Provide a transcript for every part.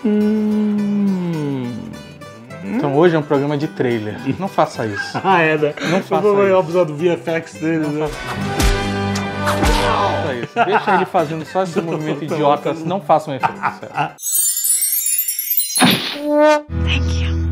Então hoje é um programa de trailer. Não faça isso. É, né? Não faça isso. Eu abusar do VFX dele, né? Faça isso. Deixa ele fazendo só esse movimento idiota. Não faça um efeito. Sério. Thank you.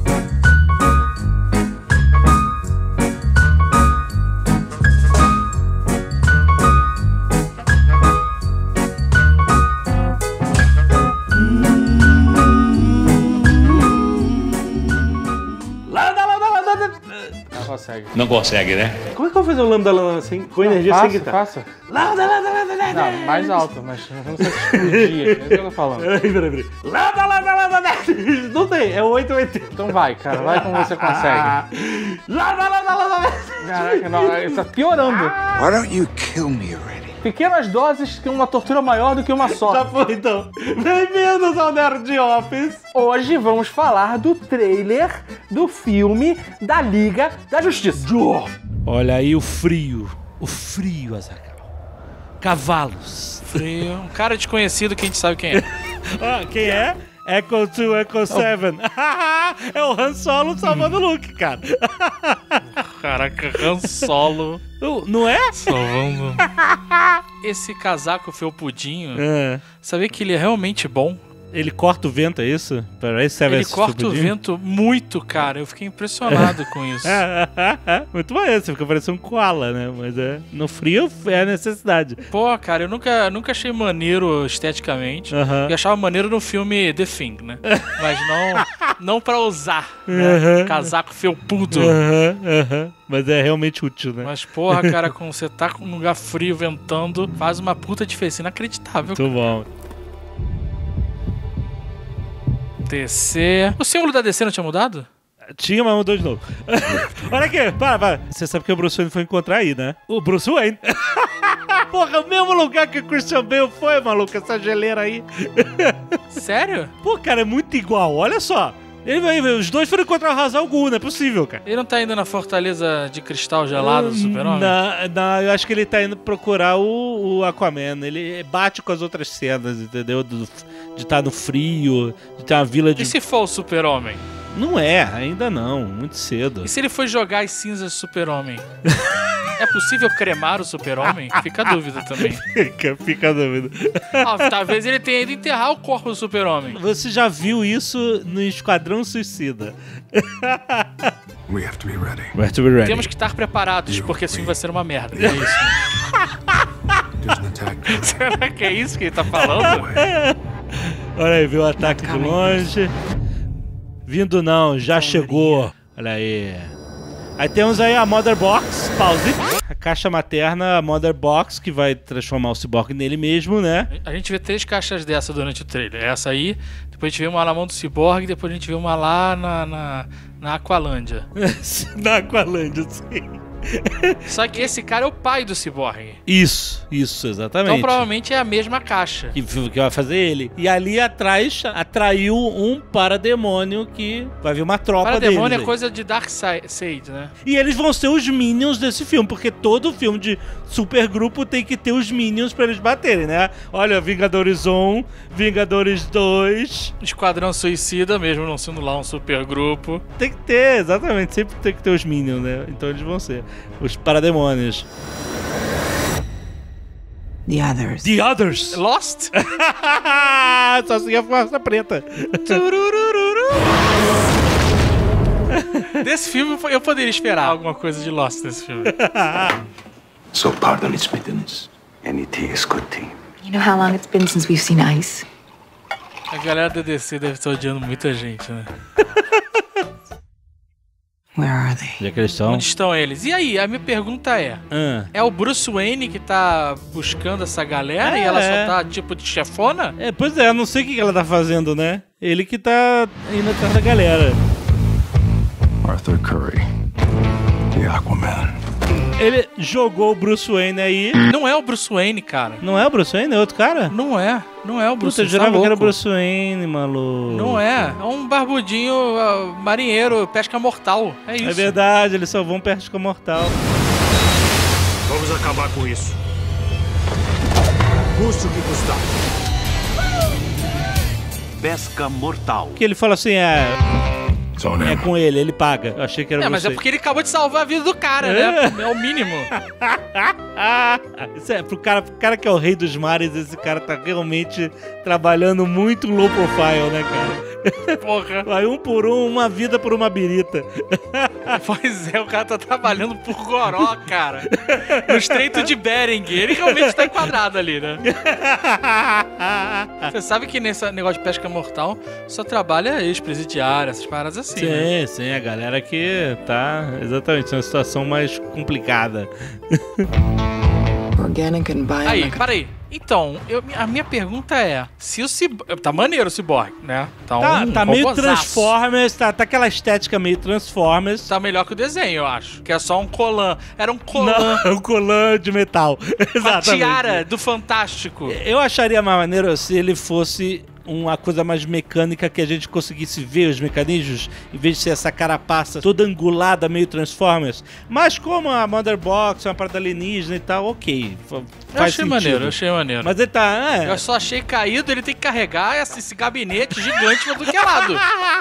Não consegue, né? Como é que eu vou fazer o lambda sem, com energia sem guitarra? Faça. Não, mais alto, mas não sei se explodir. É isso que eu tô falando. Peraí. Não tem, é 880. Então vai, cara. Vai como você consegue. Caraca, não, isso tá piorando. Why don't you kill me already? Pequenas doses que uma tortura maior do que uma só. Já foi, então. Bem-vindos ao Nerd Office. Hoje vamos falar do trailer do filme da Liga da Justiça. Olha aí o frio. O frio, Azaghal. Cavalos. Frio. Um cara desconhecido que a gente sabe quem é. Quem é? Echo 2, Echo 7. É o Han Solo salvando o Luke, cara. Caraca, Han Solo. Não é? Salvando. Esse casaco felpudinho, sabia que ele é realmente bom? Ele corta o vento, é isso? Ele corta o vento muito, cara. Eu fiquei impressionado com isso. Muito maneiro, você fica parecendo um koala, né? Mas no frio é a necessidade. Pô, cara, eu nunca achei maneiro esteticamente. Eu achava maneiro no filme The Thing, né? Mas não pra usar, né? Casaco felpudo. Mas é realmente útil, né? Mas, porra, cara, quando você tá num lugar frio, ventando, faz uma puta diferença. Inacreditável. Muito bom. DC. O símbolo da DC não tinha mudado? Tinha, mas mudou de novo. Olha aqui, para. Você sabe que o Bruce Wayne foi encontrar aí, né? O Bruce Wayne. Porra, o mesmo lugar que o Christian Bale foi, maluco, essa geleira aí. Sério? Pô, cara, é muito igual, olha só. Os dois foram encontrar o Ra's al Ghul, não é possível, cara. Ele não tá indo na fortaleza de cristal gelado do Super-Homem? Não, eu acho que ele tá indo procurar o Aquaman. Ele bate com as outras cenas, entendeu? De estar no frio, de ter uma vila de... E se for o Super-Homem? Não é, ainda não, muito cedo. E se ele for jogar as cinzas do Super-Homem? É possível cremar o Super-Homem? Fica a dúvida também. Fica a dúvida. Talvez ele tenha ido enterrar o corpo do Super-Homem. Você já viu isso no Esquadrão Suicida. We have to be ready. Temos que estar preparados, porque esse filme vai ser uma merda. É isso. Será que é isso que ele tá falando? Olha aí, viu o ataque de longe. Vindo não, já chegou. Olha aí. Aí temos aí a Mother Box, pause. A caixa materna, a Mother Box, que vai transformar o Cyborg nele mesmo, né? A gente vê 3 caixas dessa durante o trailer. Essa aí, depois a gente vê uma na mão do Cyborg, depois a gente vê uma lá na Aqualândia. Na Aqualândia, sim. Só que esse cara é o pai do Cyborg. Isso, exatamente. Então provavelmente é a mesma caixa. Que vai fazer ele. E ali atrás atraiu um parademônio que vai vir uma tropa deles. Parademônio é coisa de Darkseid, né? E eles vão ser os Minions desse filme, porque todo filme de supergrupo tem que ter os Minions pra eles baterem, né? Olha, Vingadores 1, Vingadores 2... Esquadrão Suicida, mesmo não sendo lá um supergrupo. Tem que ter, exatamente. Sempre tem que ter os Minions, né? Então eles vão ser os parademônios. The Others. Lost? Só seguir a fumaça preta. Desse filme eu poderia esperar alguma coisa de Lost nesse filme. So pardon its bitterness. Any tea is good tea. You know how long it's been since we've seen ice? A galera da DC deve estar odiando muita gente, né? Where are they? Já que eles estão? Onde estão eles? E aí, a minha pergunta é o Bruce Wayne que tá buscando essa galera e ela só tá tipo de chefona? Pois é, eu não sei o que ela tá fazendo, né? Ele que tá indo atrás da galera. Arthur Curry, the Aquaman. Ele jogou o Bruce Wayne aí. Não é o Bruce Wayne, cara. Não é o Bruce Wayne? É outro cara? Não é o Bruce Puta, eu Wayne. jurava Tá que era o louco. Bruce Wayne, maluco. Não é. É um barbudinho marinheiro, pesca mortal. É isso. É verdade, eles só vão pesca mortal. Vamos acabar com isso. Custe o que custar. pesca mortal. Que ele fala assim, é com ele paga. Eu achei que era mas é porque ele acabou de salvar a vida do cara, né? É o mínimo. Isso é, pro cara que é o rei dos mares, esse cara tá realmente trabalhando muito low profile, né, cara? Porra. Vai um por um, uma vida por uma birita. Pois é, o cara tá trabalhando por goró, cara. No Estreito de Bering. Ele realmente tá enquadrado ali, né? Você sabe que nesse negócio de pesca mortal só trabalha ex-presidiário, essas paradas assim. Sim, né? Sim, a galera que tá exatamente numa situação mais complicada. Organic and bionic. Aí, para aí. Então, a minha pergunta é, se o Cyborg... Tá maneiro o Cyborg, né? Tá meio Transformers, tá aquela estética meio Transformers. Tá melhor que o desenho, eu acho. Que é só um colan. Era um colan. Não, um colan de metal. Uma tiara do Fantástico. Eu acharia mais maneiro se ele fosse uma coisa mais mecânica, que a gente conseguisse ver os mecanismos, em vez de ser essa carapaça toda angulada, meio Transformers. Mas como a Mother Box é uma parada alienígena e tal, ok. Eu achei maneiro. Mas ele tá... Eu só achei caído, ele tem que carregar esse gabinete gigante pra tudo que é lado.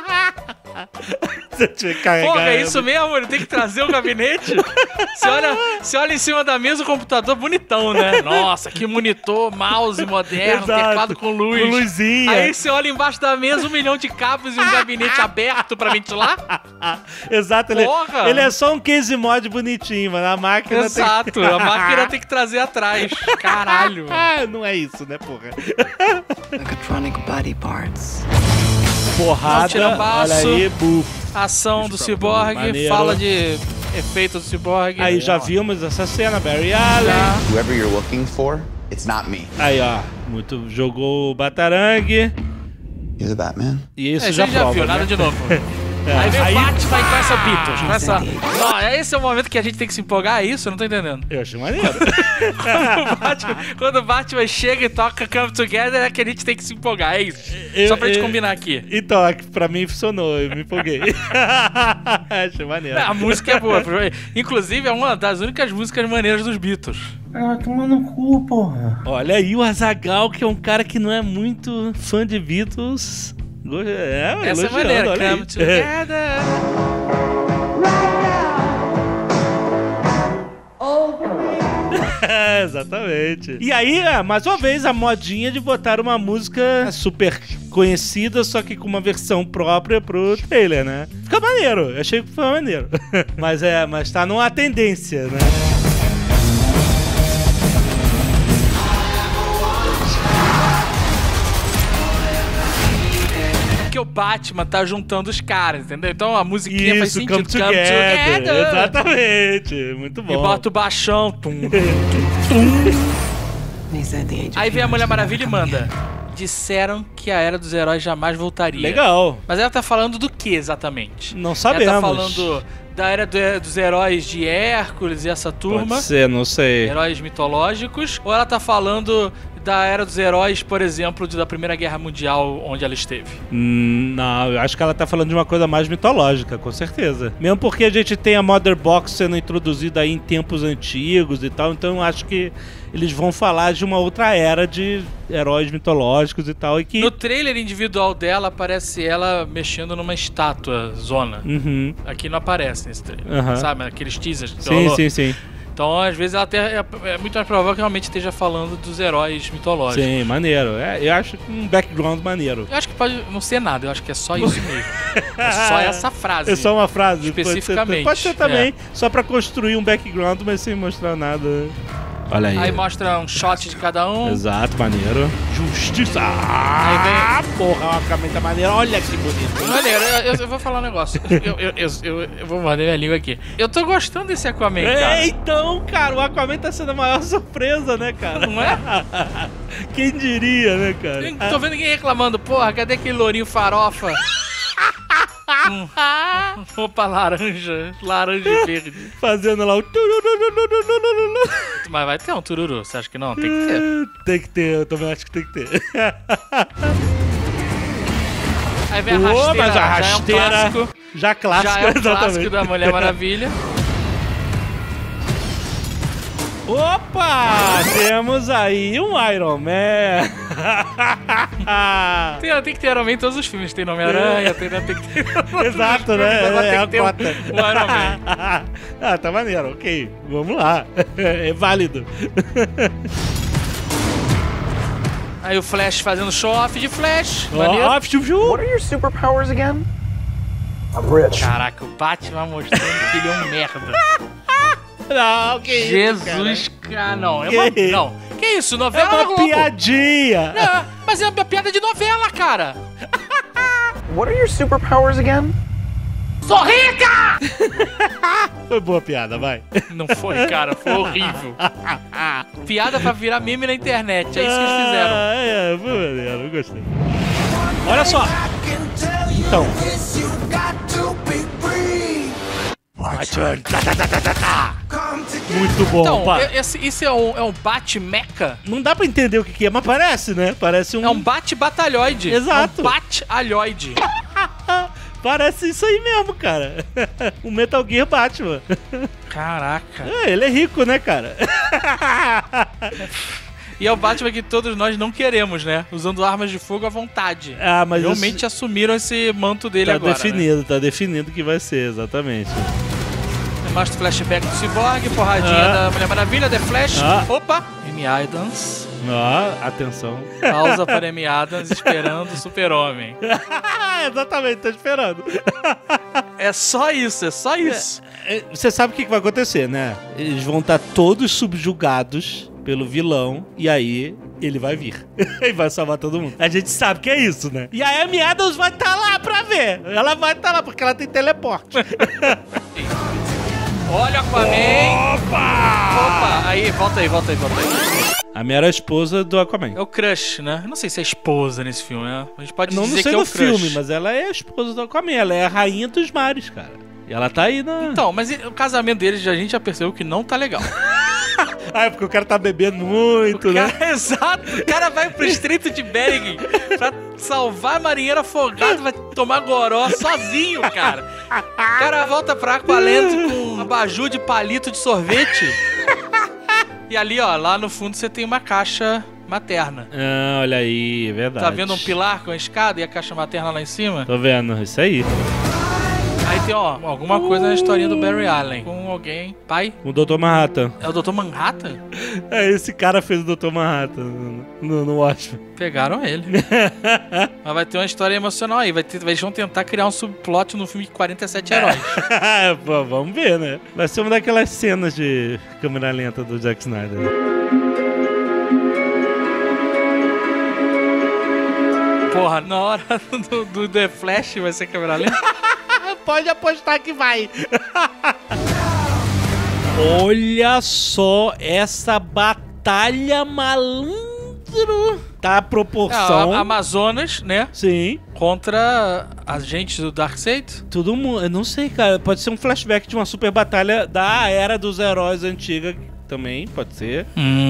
Você tinha que carregar. Porra, é isso mesmo? Ele tem que trazer o gabinete? Você olha em cima da mesa o computador bonitão, né? Nossa, que monitor, mouse moderno, teclado com luz. Com luzinha. Aí você olha embaixo da mesa 1 milhão de cabos e um gabinete aberto pra ventilar. Exato, ele é só um case mod bonitinho, mano. A máquina a máquina tem que trazer atrás. Caralho. Não é isso, né, porra? Mechatronic body parts. Porrada, olha aí, buf. Ação do Cyborg, fala de efeito do Cyborg. Aí já vimos essa cena, Barry Allen. Whoever you're looking for, it's not me. Aí, ó, jogou o Batarangue. You're the Batman. E isso já prova, viu, nada de novo. Aí vem o Batman e começa Beatles. Esse é o momento que a gente tem que se empolgar, é isso? Eu não tô entendendo. Eu achei maneiro. Quando o Batman chega e toca Come Together, é que a gente tem que se empolgar, é isso. Só pra gente combinar aqui. Então, pra mim funcionou, eu me empolguei. Achei maneiro. A música é boa. Inclusive, é uma das únicas músicas maneiras dos Beatles. Toma no cu, porra. Olha aí o Azaghal, que é um cara que não é muito fã de Beatles. Essa é maneira, Come Together. Exatamente. E aí, mais uma vez, a modinha de botar uma música super conhecida, só que com uma versão própria pro trailer, né? Fica maneiro, eu achei que foi maneiro. mas tá numa tendência, né? O Batman tá juntando os caras, entendeu? Então a musiquinha faz sentido. Come together. Exatamente, muito bom. E bota o baixão. Aí vem a Mulher Maravilha e manda: disseram que a Era dos Heróis jamais voltaria. Legal. Mas ela tá falando do que exatamente? Não sabemos. Ela tá falando da Era dos Heróis de Hércules e essa turma. Pode ser, não sei. Heróis mitológicos. Ou ela tá falando da Era dos Heróis, por exemplo, da Primeira Guerra Mundial, onde ela esteve? Não, eu acho que ela tá falando de uma coisa mais mitológica, com certeza. Mesmo porque a gente tem a Mother Box sendo introduzida aí em tempos antigos e tal, então eu acho que eles vão falar de uma outra era de heróis mitológicos e tal. E que... No trailer individual dela, aparece ela mexendo numa estátua zona. Uhum. Aqui não aparece nesse trailer, sabe? Aqueles teasers que sim. Então, às vezes, ela até é muito mais provável que realmente esteja falando dos heróis mitológicos. Sim, maneiro. Eu acho um background maneiro. Eu acho que pode não ser nada, eu acho que é só isso mesmo. É só essa frase. É só uma frase. Especificamente. Pode ser também, só pra construir um background, mas sem mostrar nada. Olha aí. Aí mostra um shot de cada um. Exato, maneiro. Justiça! Aí vem... porra, uma camisa maneira. Olha que bonito. Maneiro, eu vou falar um negócio. Eu vou morder minha língua aqui. Eu tô gostando desse Aquaman, cara. Então, cara, o Aquaman tá sendo a maior surpresa, né, cara? Não é? Quem diria, né, cara? Tô vendo ninguém reclamando. Porra, cadê aquele lourinho farofa? Roupa laranja e verde. Fazendo lá o tururu. Mas vai ter um tururu, você acha que não? Tem que ter. Tem que ter, eu também acho que tem que ter. Aí vem a rasteira, mas a rasteira já é um clássico. Já é um clássico da Mulher Maravilha. Opa! Temos aí um Iron Man. Tem que ter Iron Man em todos os filmes. Tem Homem-Aranha, tem que ter... Exato, né? Agora tem que ter cota. o Iron Man. Tá maneiro, ok. Vamos lá. É válido. Aí o Flash fazendo show-off de Flash. What What are your superpowers again? I'm rich. Caraca, o Batman mostrando que ele é um merda. Não, que Jesus, cara. Não, não. Que isso? Novela é uma Globo. piadinha. Não, mas é uma piada de novela, cara. What are your superpowers again? Sou rica! Foi boa piada, vai. Não foi, cara. Foi horrível. Piada pra virar meme na internet. É isso que eles fizeram. Foi maneiro, eu gostei. Olha só. Então. My turn. Muito bom, Então, pá. esse é um Bat-Mecha? Não dá pra entender o que é, mas parece, né? Parece um... É um Bat-Batalhoide. Exato. É um Bat-Alhoide. Parece isso aí mesmo, cara. O Metal Gear Batman. Caraca. Ele é rico, né, cara? E é o Batman que todos nós não queremos, né? Usando armas de fogo à vontade. Mas realmente assumiram esse manto dele agora. Tá definido que vai ser, exatamente. Mostra o flashback do Cyborg, porradinha da Mulher Maravilha, The Flash. Opa! Amy Adams. Atenção. Pausa para Amy Adams esperando o Super-Homem. Exatamente, tá esperando. É só isso. Você sabe o que vai acontecer, né? Eles vão estar todos subjugados pelo vilão, e aí ele vai vir. E vai salvar todo mundo. A gente sabe que é isso, né? E a Amy Adams vai estar lá pra ver. Ela vai estar lá, porque ela tem teleporte. Olha, Aquaman! Opa! Aí, volta aí. A minha era a esposa do Aquaman. É o crush, né? Eu não sei se é esposa nesse filme, né? A gente pode não dizer sei que é o no crush. filme, mas ela é a esposa do Aquaman. Ela é a rainha dos mares, cara. E ela tá aí na... Então, mas o casamento deles a gente já percebeu que não tá legal. É porque o cara tá bebendo muito, né? Exato. O cara vai pro Estreito de Bering pra salvar marinheiro afogado, vai tomar goró sozinho, cara. O cara volta pra Aqualand com um abajur de palito de sorvete. E ali, ó, lá no fundo você tem uma caixa materna. Olha aí, é verdade. Tá vendo um pilar com a escada e a caixa materna lá em cima? Tô vendo, isso aí. Aí tem, ó, alguma coisa na historinha do Barry Allen. Com alguém. Pai? O Dr. Manhattan. É o Dr. Manhattan? Esse cara fez o Dr. Manhattan no Watchmen. Pegaram ele. Mas vai ter uma história emocional aí. Eles vão tentar criar um subplot no filme de 47 heróis. Pô, vamos ver, né? Vai ser uma daquelas cenas de câmera lenta do Zack Snyder. Porra, na hora do The Flash vai ser câmera lenta? Pode apostar que vai. Olha só essa batalha malandro. Tá a proporção. Amazonas, né? Sim. Contra agentes do Darkseid. Todo mundo. Eu não sei, cara. Pode ser um flashback de uma super batalha da era dos heróis antiga. Também, pode ser.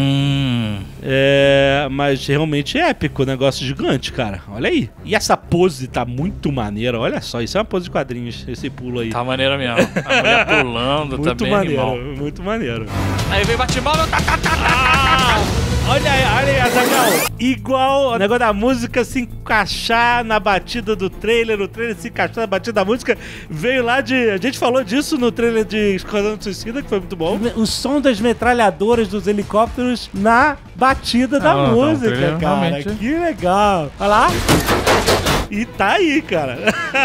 Mas realmente é épico, negócio gigante, cara. Olha aí. E essa pose tá muito maneira. Olha só, isso é uma pose de quadrinhos, esse pulo aí. Tá maneiro mesmo. A mulher pulando muito também, maneiro, animal. muito maneiro. Aí vem Batmóvel. Olha aí, Azaghal. Igual o negócio da música se encaixar na batida do trailer, o trailer se encaixar na batida da música. Veio lá de... A gente falou disso no trailer de Esquadrão Suicida, que foi muito bom. O som das metralhadoras dos helicópteros na batida da música, cara. Realmente. Que legal. Olha lá. E tá aí, cara.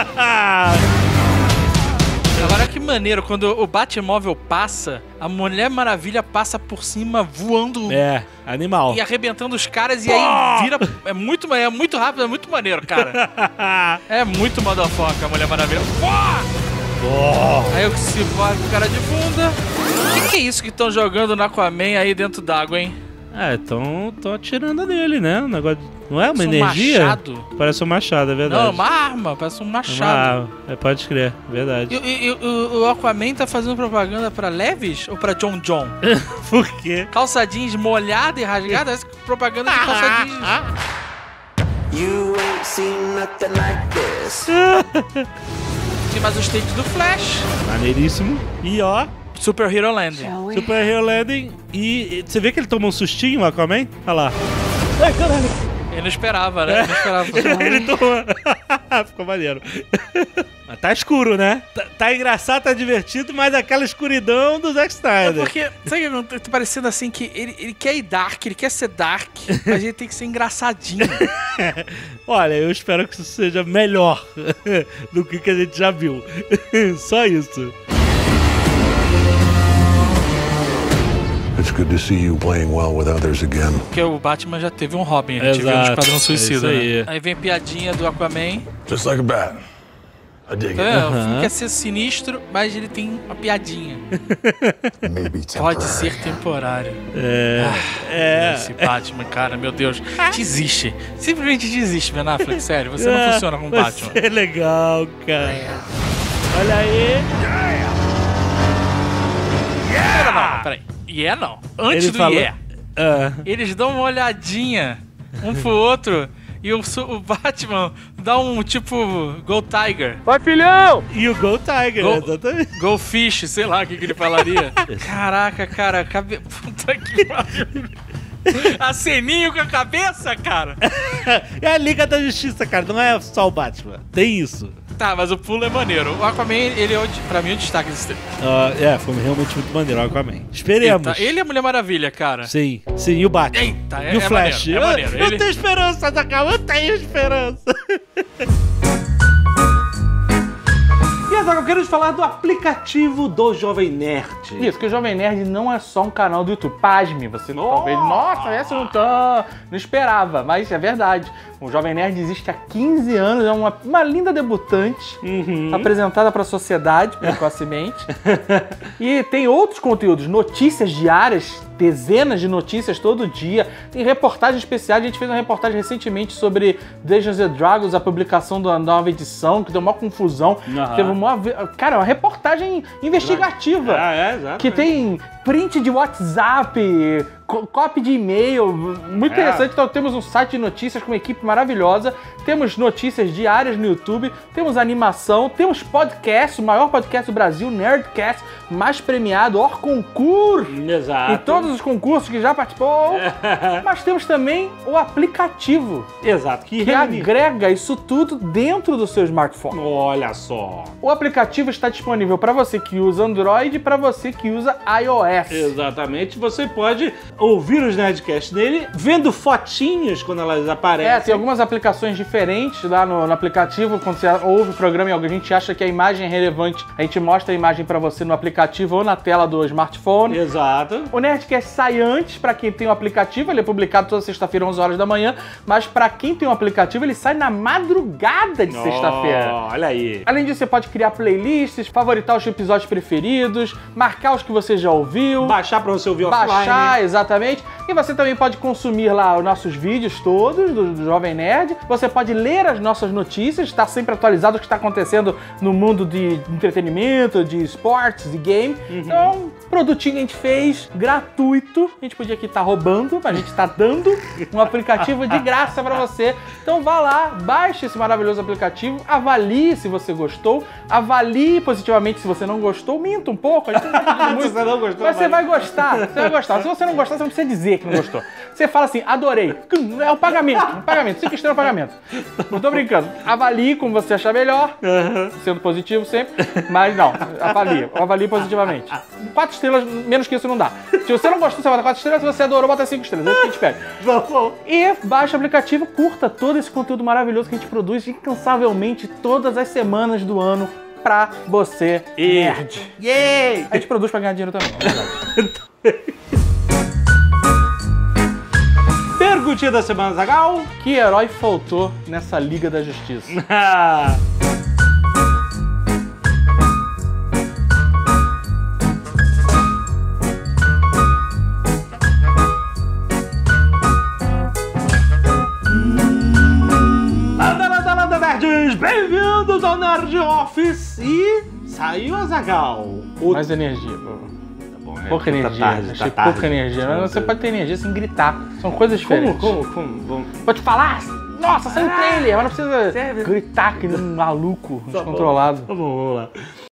Agora que maneiro, quando o Batmóvel passa, a Mulher Maravilha passa por cima voando. Animal. E arrebentando os caras, e aí vira... É muito rápido, é muito maneiro, cara. É muito motherfucker a Mulher Maravilha. Aí o Cyborg, o cara de bunda. O que é isso que estão jogando no Aquaman aí dentro d'água, hein? Estão atirando nele, né? Um negócio... Não é uma Parece energia? Um machado. Parece um machado, é verdade. Não, uma arma, parece um machado. Pode crer, verdade. E o Aquaman tá fazendo propaganda pra Levi's ou pra John John? Por quê? Calça jeans molhada e rasgada? Essa propaganda de calça jeans. You ain't seen nothing like this. Tem mais o stage do Flash. Maneiríssimo. E ó... Super Hero Landing. Super Hero Landing. E você vê que ele tomou um sustinho, o Aquaman? Olha lá. Ai, caralho. Ele não esperava, né? Ele não esperava. Ele tomou. Ficou maneiro. Mas tá escuro, né? Tá engraçado, tá divertido, mas aquela escuridão do Zack Snyder. Porque, sabe o que tá parecendo assim? Que ele quer ir dark, ele quer ser dark, mas ele tem que ser engraçadinho. Olha, eu espero que isso seja melhor do que a gente já viu. Só isso. It's good to see you playing well with others again. Porque o Batman já teve um Robin, a gente viu no Esquadrão Suicida, aí. né? Aí vem piadinha do Aquaman. Just like a bat. I dig it. O filme quer ser sinistro, mas ele tem uma piadinha. Maybe Pode ser temporário. Esse Batman, cara, meu Deus. Desiste. Simplesmente desiste, Ben Affleck, sério. Você não funciona como Batman. É legal, cara. Olha aí. Não, peraí. Não. Antes do eles dão uma olhadinha um pro outro e o Batman dá um tipo Go Tiger. Vai, filhão! E o Go Tiger, exatamente. Go Fish, sei lá o que ele falaria. Caraca, cara, puta que pariu. Aceninho com a cabeça, cara. É a Liga da Justiça, cara, não é só o Batman. Tem isso. Tá, mas o pulo é maneiro. O Aquaman, ele é, pra mim, o destaque desse tempo. Foi realmente muito maneiro o Aquaman. Esperemos. Ele é a Mulher Maravilha, cara. Sim, e o Batman. Eita, e o Flash. Maneiro. Eu tenho esperança, Zagal, eu tenho esperança. E agora eu quero te falar do aplicativo do Jovem Nerd. Isso, que o Jovem Nerd não é só um canal do YouTube. Pasme, você talvez... Nossa, essa eu não esperava, mas é verdade. O Jovem Nerd existe há 15 anos, é uma linda debutante, apresentada para a sociedade precocemente. E tem outros conteúdos, notícias diárias, dezenas de notícias todo dia. Tem reportagens especiais, a gente fez uma reportagem recentemente sobre Dungeons & Dragons, a publicação da nova edição, que deu uma confusão. Teve uma reportagem investigativa. Exato. Que tem print de WhatsApp, copy de e-mail, muito interessante. Então temos um site de notícias com uma equipe maravilhosa, temos notícias diárias no YouTube, temos animação, temos podcast, o maior podcast do Brasil, Nerdcast, mais premiado, hors concurso, Exato. em todos os concursos que já participou. Mas temos também o aplicativo, Exato. que agrega isso tudo dentro do seu smartphone. Olha só. O aplicativo está disponível para você que usa Android e para você que usa iOS. Exatamente. Você pode ouvir os Nerdcasts dele vendo fotinhos quando elas aparecem. Tem algumas aplicações diferentes lá no aplicativo. Quando você ouve o programa e a gente acha que a imagem é relevante, a gente mostra a imagem para você no aplicativo ou na tela do smartphone. Exato. O Nerdcast sai antes para quem tem o aplicativo, ele é publicado toda sexta-feira, 11 horas da manhã, mas para quem tem o aplicativo, ele sai na madrugada de sexta-feira. Olha aí. Além disso, você pode criar playlists, favoritar os episódios preferidos, marcar os que você já ouviu. Baixar pra você ouvir offline. Baixar, exatamente. E você também pode consumir lá os nossos vídeos todos do Jovem Nerd. Você pode ler as nossas notícias, estar sempre atualizado do que está acontecendo no mundo de entretenimento, de esportes, de game. Então, produtinho que a gente fez, gratuito. A gente podia aqui estar roubando, mas a gente está dando um aplicativo de graça para você. Então vá lá, baixe esse maravilhoso aplicativo, avalie se você gostou, avalie positivamente se você não gostou, minta um pouco. A gente não tá muito, você não gostou, mas você vai gostar, você vai gostar. Se você não gostar, você não precisa dizer que não gostou. Você fala assim, adorei. É o pagamento, 5 estrelas pagamento. Não tô brincando. Avalie como você achar melhor, sendo positivo sempre, mas não, avalie positivamente. 4 estrelas, menos que isso não dá. Se você não gostou, você bota 4 estrelas, se você adorou, bota 5 estrelas. É isso que a gente pede. E baixa o aplicativo, curta todo esse conteúdo maravilhoso que a gente produz incansavelmente todas as semanas do ano pra você, nerd. Yay! A gente produz pra ganhar dinheiro também, é verdade. Perguntinha da semana, Zagal. Que herói faltou nessa Liga da Justiça? Nerds, bem-vindos ao Nerd Office. E saiu a Zagal. Mais energia, pouca energia. Achei pouca energia. Mas você pode ter energia sem gritar. São coisas diferentes. Como? Pode falar, nossa, saiu um trailer, mas não precisa gritar que nem um maluco, descontrolado. Vamos lá.